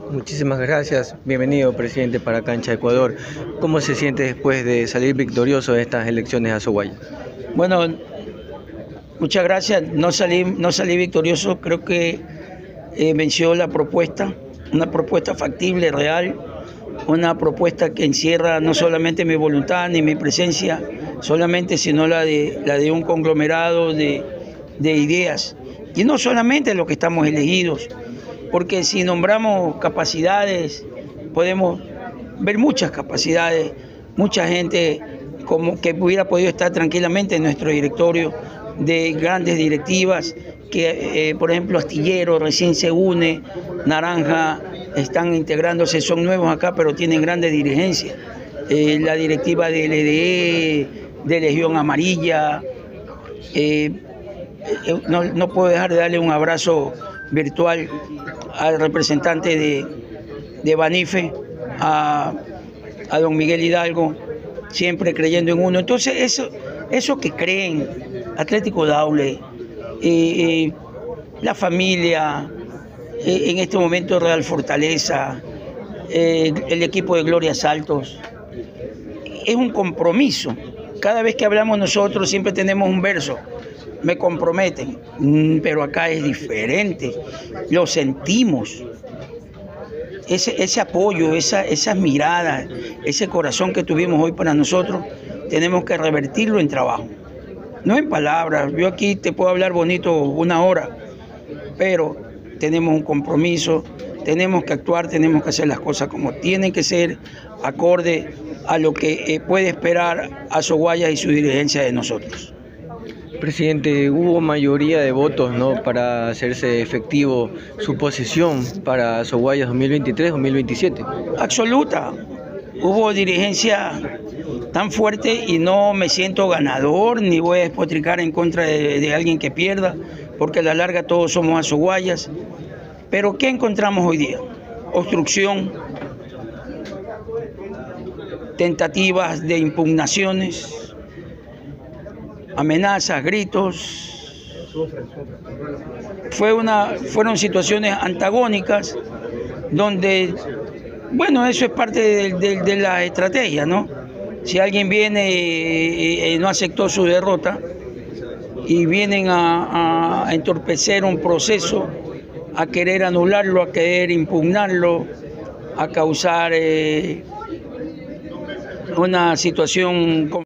Muchísimas gracias. Bienvenido, presidente, para Cancha Ecuador. ¿Cómo se siente después de salir victorioso de estas elecciones a Soguaya? Bueno, muchas gracias. No salí victorioso. Creo que venció la propuesta, una propuesta factible, real, una propuesta que encierra no solamente mi voluntad ni mi presencia solamente, sino la de un conglomerado de ideas. Y no solamente los que estamos elegidos, porque si nombramos capacidades, podemos ver muchas capacidades, mucha gente como que hubiera podido estar tranquilamente en nuestro directorio de grandes directivas, que por ejemplo Astillero recién se une, Naranja están integrándose, son nuevos acá, pero tienen grandes dirigencias. La directiva de LDE, de Legión Amarilla. No puedo dejar de darle un abrazo virtual al representante de Banife, a don Miguel Hidalgo, siempre creyendo en uno. Entonces, eso que creen, Atlético Daule, la familia, en este momento Real Fortaleza, el equipo de Gloria Saltos, es un compromiso. Cada vez que hablamos nosotros siempre tenemos un verso. Me comprometen, pero acá es diferente, lo sentimos, ese apoyo, esas miradas, ese corazón que tuvimos hoy para nosotros, tenemos que revertirlo en trabajo, no en palabras. Yo aquí te puedo hablar bonito una hora, pero tenemos un compromiso, tenemos que actuar, tenemos que hacer las cosas como tienen que ser, acorde a lo que puede esperar Azoguayas y su dirigencia de nosotros. Presidente, hubo mayoría de votos, ¿no?, para hacerse efectivo su posesión para Soguayas 2023-2027. Absoluta. Hubo dirigencia tan fuerte y no me siento ganador ni voy a despotricar en contra de alguien que pierda, porque a la larga todos somos azoguayas. Pero ¿qué encontramos hoy día? Obstrucción, tentativas de impugnaciones, amenazas, gritos. Fueron situaciones antagónicas donde, bueno, eso es parte de la estrategia, ¿no? Si alguien viene y no aceptó su derrota y vienen a entorpecer un proceso, a querer anularlo, a querer impugnarlo, a causar una situación